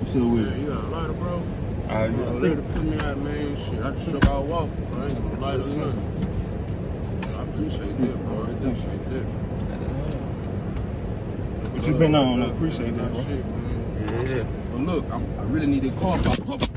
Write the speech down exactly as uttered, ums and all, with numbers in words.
What's up with Yeah, you got a lighter, bro? I, I Uh, later put me out, man. Shit, I just struck out walk. I ain't gonna light or nothing. I appreciate that, bro. I appreciate that. What you been on? I appreciate that, bro. Shit, man. Yeah. But look, I'm, I really need that car.